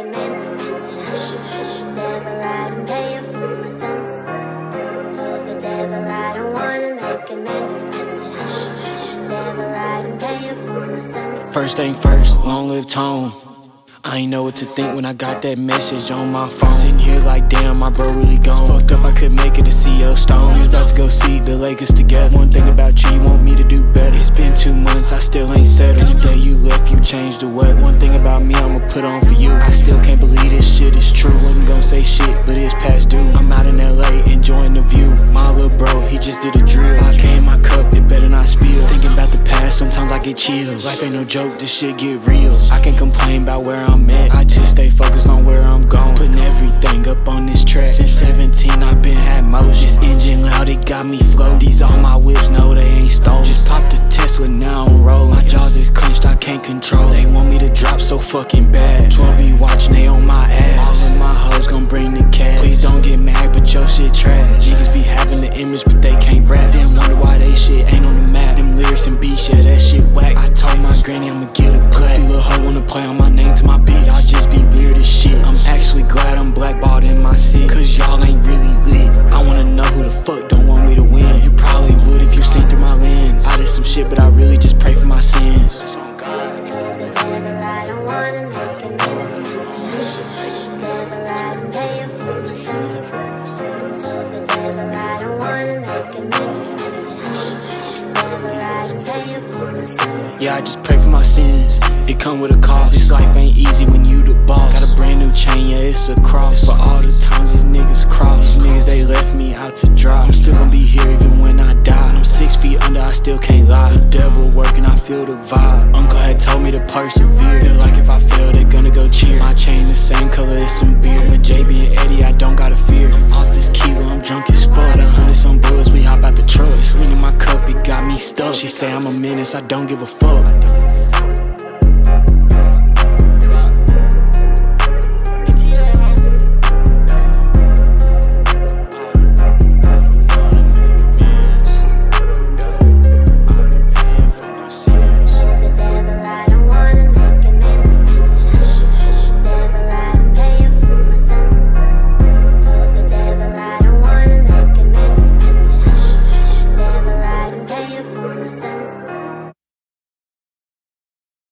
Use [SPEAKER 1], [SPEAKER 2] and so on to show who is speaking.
[SPEAKER 1] amends. I said hush, hush, devil, I don't pay you for my sins. Told the devil I don't wanna make amends. I said hush, hush, devil, I don't pay you for my sins.
[SPEAKER 2] First thing first, long live tone. I ain't know what to think when I got that message on my phone. Sitting here like, damn, my bro really gone. It's fucked up, I couldn't make it to see your Stone. We was about to go see the Lakers together. One thing about you want me to do better. It's been 2 months, I still ain't settled. And the day you left, you changed the weather. One thing about me, I'ma put on for you. I still can't believe this shit is true. Wasn't gon' say shit, but it's past due. I'm out in LA, enjoying the view. My little bro, he just did a drill. If I came my cup, it better not spill. Thinking about the past, sometimes I get chills. Life ain't no joke, this shit get real. I can't complain about where I'm at. I just stay focused on where I'm going. Putting everything up on this track. Since 17, I've been had motion. This engine loud, it got me flow. These all my whips, no, they ain't stolen. Just popped a Tesla, now I'm rolling. My jaws is clenched, I can't control. They want me to drop so fucking bad. 12 be watching, they on my ass. All of my hoes gon' bring the cash. Please don't get mad, but your shit trash. Niggas be having the image, but they can't rap. Then wonder why they shit ain't on the map. Them lyrics and beats, yeah, that shit whack. I told my granny I'ma get a plaque. You little hoe wanna play on my name to my beat. Y'all just be weird as shit. I'm actually glad I'm blackballed in my city, cause y'all ain't really lit. I wanna know who the fuck don't want me to win. You probably would if you seen through my lens. I did some shit, but I really just pray for my sins. Yeah, I just pray for my sins. It come with a cost. This life ain't easy when you the boss. Got a brand new chain, yeah, it's a cross. It's for all the times these niggas cross. These niggas, they left me out to dry. I'm still gonna be here even when I die. I'm 6 feet under, I still can't lie. The devil working, I feel the vibe. Uncle had told me to persevere. Feel like if I fail, they're gonna go cheer. My chain the same color as some beer. I'm with JB and Eddie, I don't gotta fear. I'm off this kilo, I'm drunk as fuck. Got 100 some bullets, we hop out the truck. It's lean in my cup, it got me stuck. She say I'm a menace, I don't give a fuck.